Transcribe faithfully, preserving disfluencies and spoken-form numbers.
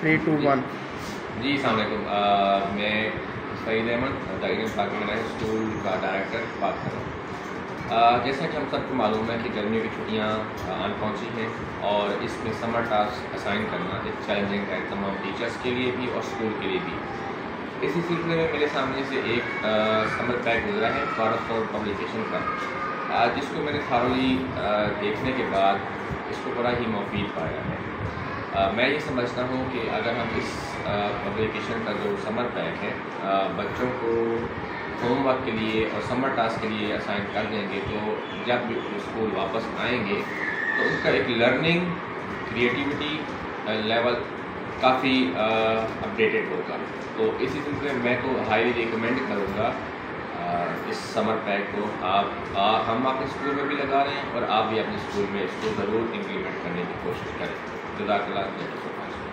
Three to one. जी अस्सलाम वालेकुम। मैं सईद अहमद डायरेक्टर पाकिस्तान स्कूल का डायरेक्टर बात कर रहा हूँ। जैसा कि हम सबको मालूम है कि गर्मियों की छुट्टियाँ आन पहुँची हैं और इसमें समर टास्क असाइन करना एक चैलेंजिंग है तमाम टीचर्स के लिए भी और स्कूल के लिए भी। इसी सिलसिले में मेरे सामने से एक समर पैक गुजरा है कॉर्नरस्टोन पब्लिकेशन का, जिसको मैंने थारोली देखने के बाद इसको बड़ा ही मुफीद पाया है। आ, मैं ये समझता हूँ कि अगर हम इस पब्लिकेशन का जो समर पैक है आ, बच्चों को होमवर्क के लिए और समर टास्क के लिए असाइन कर देंगे तो जब स्कूल वापस आएंगे तो उनका एक लर्निंग क्रिएटिविटी लेवल काफ़ी अपडेटेड होगा। तो इसी सिलसिले में मैं तो हाईली रिकमेंड करूँगा इस समर पैक को। आप आ, हम अपने स्कूल में भी लगा रहे हैं और आप भी अपने स्कूल में इसको ज़रूर इम्प्लीमेंट करने की कोशिश करें। जज़ाकल्लाह।